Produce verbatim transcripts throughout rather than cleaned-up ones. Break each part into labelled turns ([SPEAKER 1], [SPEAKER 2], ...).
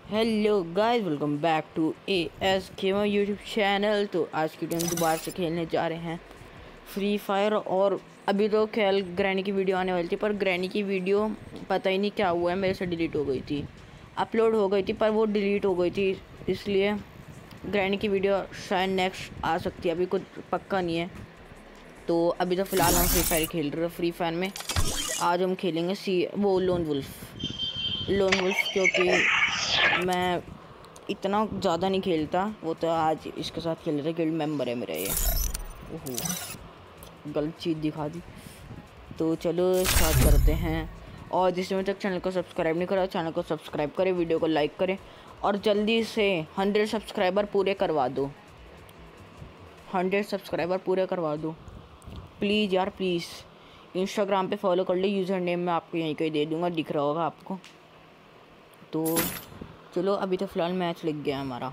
[SPEAKER 1] Hello guys, welcome back to A S gamer YouTube channel. तो आज की video में दोबारा से खेलने जा रहे हैं फ्री फायर। और अभी तो खेल ग्रैनी की वीडियो आने वाली थी, पर ग्रैनी की वीडियो पता ही नहीं क्या हुआ है, मेरे से डिलीट हो गई थी। अपलोड हो गई थी पर वो डिलीट हो गई थी, इसलिए ग्रैनी की वीडियो शायद नेक्स्ट आ सकती है, अभी कुछ पक्का नहीं है। तो अभी तो फ़िलहाल हम फ्री फायर खेल रहे हैं। फ्री फायर में आज हम खेलेंगे सी वो लोन वुल्फ लोन वुल्फ क्योंकि मैं इतना ज़्यादा नहीं खेलता, वो तो आज इसके साथ खेल रहे थे। गिल्ड मेंबर है मेरा ये। ओहो, गलत चीज़ दिखा दी। तो चलो स्टार्ट करते हैं। और जिसने तक चैनल को सब्सक्राइब नहीं करा, चैनल को सब्सक्राइब करें, वीडियो को लाइक करें और जल्दी से हंड्रेड सब्सक्राइबर पूरे करवा दो। हंड्रेड सब्सक्राइबर पूरे करवा दो प्लीज़ यार, प्लीज़। इंस्टाग्राम पे फॉलो कर ले, यूज़र नेम मैं आपको यहीं कहीं दे दूँगा, दिख रहा होगा आपको। तो चलो अभी तो फ़िलहाल मैच लग गया हमारा।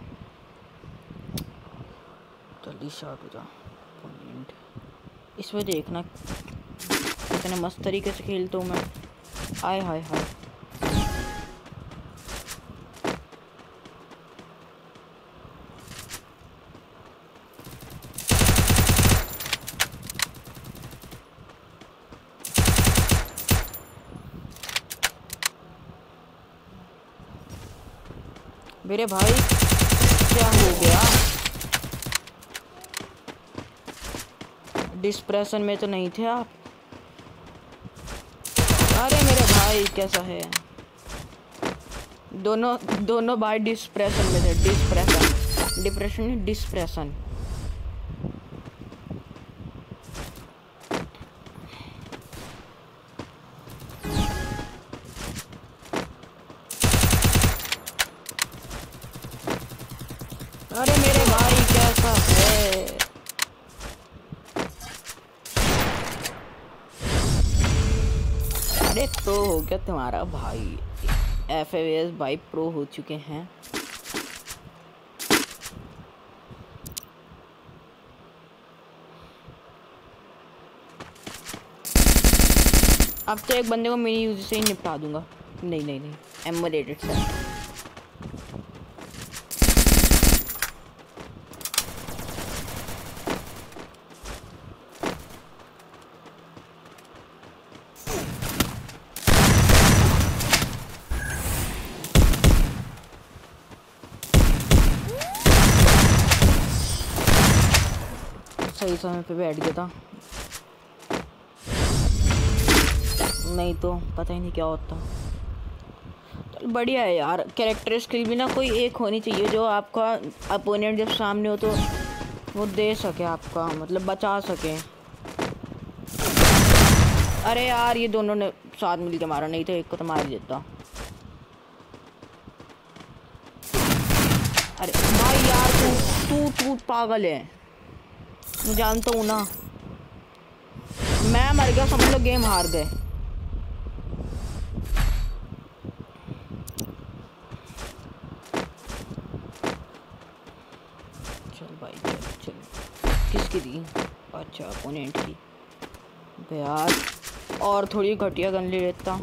[SPEAKER 1] जल्दी स्टार्ट हो जा। इसमें देखना कितने मस्त तरीके से खेलता हूँ मैं। आय हाय हाय, मेरे भाई क्या हो गया? डिस्प्रेशन में तो नहीं थे आप? अरे मेरे भाई कैसा है? दोनों दोनों भाई डिस्प्रेशन में थे। डिस्प्रेशन डिप्रेशन नहीं, डिस्प्रेशन। अरे मेरे भाई कैसा है? अरे प्रो हो गया तुम्हारा भाई। एफ एस भाई प्रो हो चुके हैं। अब तो एक बंदे को मिनी यूज से ही निपटा दूंगा। नहीं नहीं नहीं, एमुलेटेड से। सही समय पे बैठ गया था, नहीं तो पता ही नहीं क्या होता। चल बढ़िया है यार। कैरेक्टर स्किल भी ना कोई एक होनी चाहिए जो आपका अपोनेंट जब सामने हो तो वो दे सके, आपका मतलब बचा सके। अरे यार ये दोनों ने साथ मिल के मारा, नहीं तो एक को तो मार ही देता। अरे भाई यार तू तू तू पागल है, मैं जानता हूँ ना। मैं मर गया, समझ लो गेम हार गए। चल भाई चल चल। किसकी थी? अच्छा अपोनेंट की। यार और थोड़ी घटिया गन ले लेता।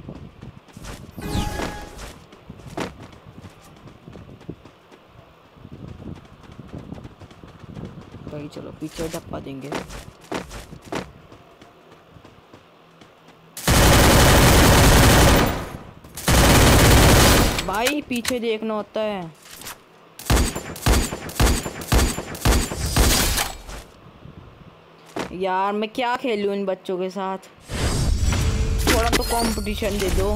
[SPEAKER 1] भाई चलो पीछे धप्पा देंगे। भाई पीछे देखना होता है। यार मैं क्या खेलूं इन बच्चों के साथ? थोड़ा तो कंपटीशन दे दो।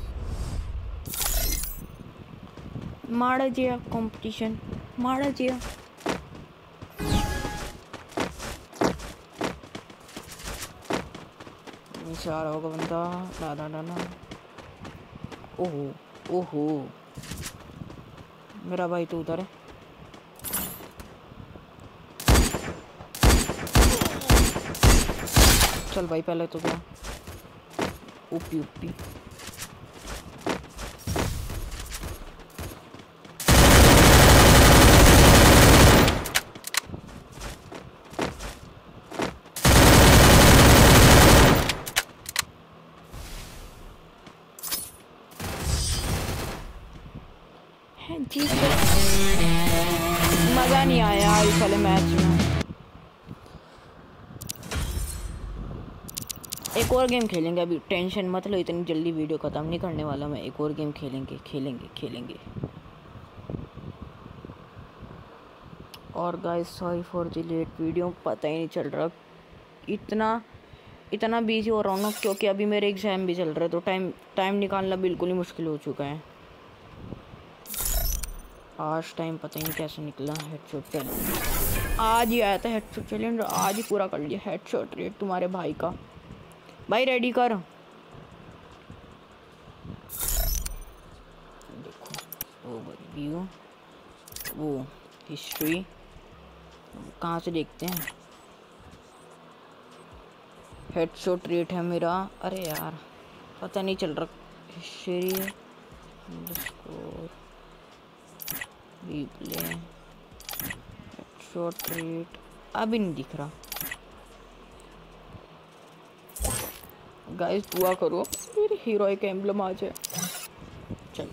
[SPEAKER 1] मारा जिया कंपटीशन, मारा जिया। चार होगा बंदा। ना ना ना ना। ओहो ओहो, मेरा भाई तो उधर है। चल भाई पहले तो क्या ऊपी ऊपी। है जी। मज़ा नहीं आया इस वाले मैच में। एक और गेम खेलेंगे, अभी टेंशन मत लो, इतनी जल्दी वीडियो ख़त्म नहीं करने वाला मैं। एक और गेम खेलेंगे खेलेंगे खेलेंगे और guys sorry for the late video, पता ही नहीं चल रहा, इतना इतना बिजी हो रहा हूँ ना, क्योंकि अभी मेरे एग्ज़ाम भी चल रहे हैं, तो टाइम टाइम निकालना बिल्कुल ही मुश्किल हो चुका है। आज टाइम पता ही नहीं कैसे निकला। हेडशॉट चैलेंज आज ही आया था, हेडशॉट चैलेंज आज ही पूरा कर लिया। हेडशॉट रेट तुम्हारे भाई का, भाई रेडी कर। देखो वो व्यू, वो हिस्ट्री कहाँ से देखते हैं। हेडशॉट रेट है मेरा, अरे यार पता नहीं चल रहा। History score replay headshot rate अभी नहीं दिख रहा। गाइस दुआ करो मेरे हीरोइक एम्ब्लम आ जाए। चल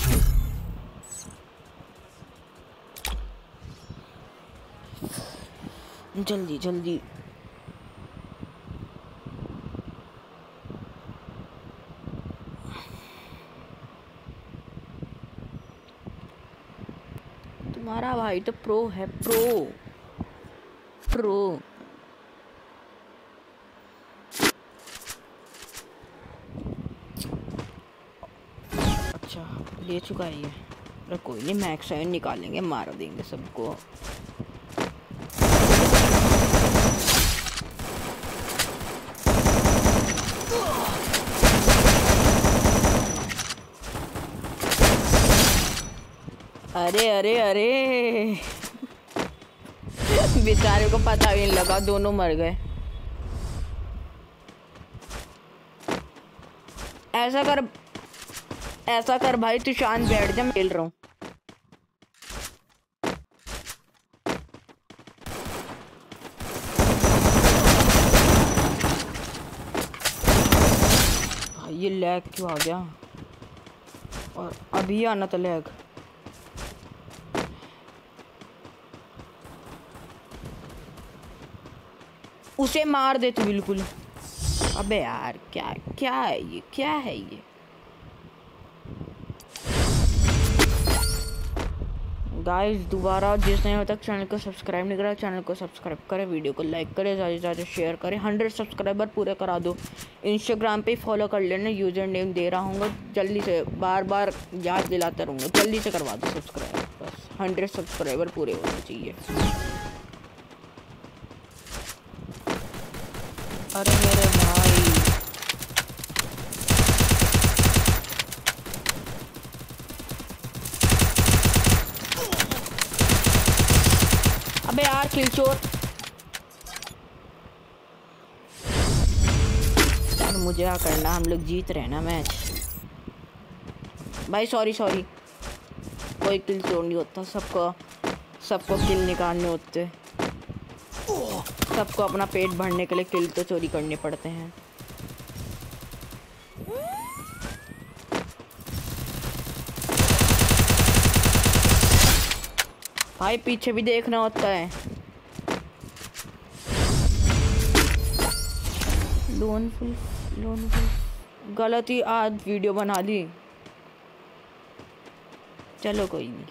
[SPEAKER 1] जल्दी जल्दी। तुम्हारा भाई तो प्रो है, प्रो प्रो। अच्छा ले चुका है ये, अरे कोई नहीं, मैक्स सेवन निकालेंगे, मार देंगे सबको। अरे अरे अरे बेचारे को पता भी नहीं लगा, दोनों मर गए। ऐसा कर ऐसा कर भाई, तू शांत बैठ जा, मैं खेल रहा हूँ। भाई ये लैग क्यों आ गया, और अभी आना था लैग। उसे मार दे तू बिल्कुल। अबे यार क्या क्या है ये, क्या है ये। गाइस दोबारा जिसने अभी तक चैनल को सब्सक्राइब नहीं करा, चैनल को सब्सक्राइब करें, वीडियो को लाइक करें, ज़्यादा से ज़्यादा शेयर करें, हंड्रेड सब्सक्राइबर पूरे करा दो। इंस्टाग्राम पे फॉलो कर लेना, यूज़र नेम दे रहा हूँ, जल्दी से, बार बार याद दिलाता रहूँगा, जल्दी से करवा दो सब्सक्राइब, बस हंड्रेड सब्सक्राइबर पूरे होने चाहिए। अरे मेरे भाई अबे यार किल चोर यार, मुझे क्या करना, हम लोग जीत रहे हैं ना मैच। भाई सॉरी सॉरी, कोई किल चोर नहीं होता, सबको सबको किल निकालने होते, सबको अपना पेट भरने के लिए किल तो चोरी करने पड़ते हैं। भाई पीछे भी देखना होता है। लोनफुल लोनफुल गलत ही आज वीडियो बना दी, चलो कोई नहीं।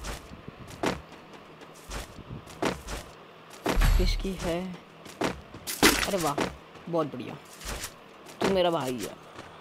[SPEAKER 1] किसकी है, अरे वाह बहुत बढ़िया, तू मेरा भाई है।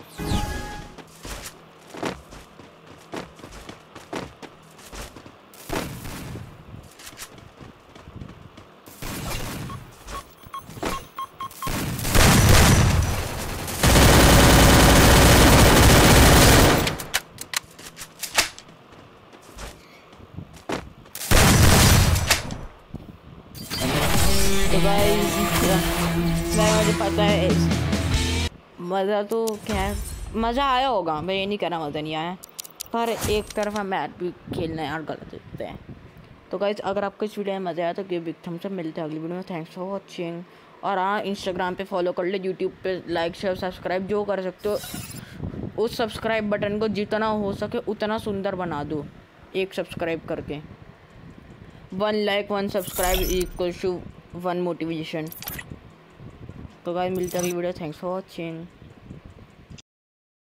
[SPEAKER 1] तो गाइस मैं, मुझे पता है मज़ा तो खैर मज़ा आया होगा, मैं ये नहीं कह रहा मज़ा नहीं आया, पर एक तरफा मैच भी खेलना यार गलत होता है। तो गाइस अगर आपको इस वीडियो में मज़ा आया तो गिव बिग थम्स अप, मिलते हैं अगली वीडियो में। Thanks for watching. और हाँ इंस्टाग्राम पे फॉलो कर ले, यूट्यूब पे लाइक शेयर सब्सक्राइब जो कर सकते हो, उस सब्सक्राइब बटन को जितना हो सके उतना सुंदर बना दो। एक सब्सक्राइब करके। One like one subscribe equal to one motivation. तो गाइस मिलते हैं अगली वीडियो। Thanks for watching.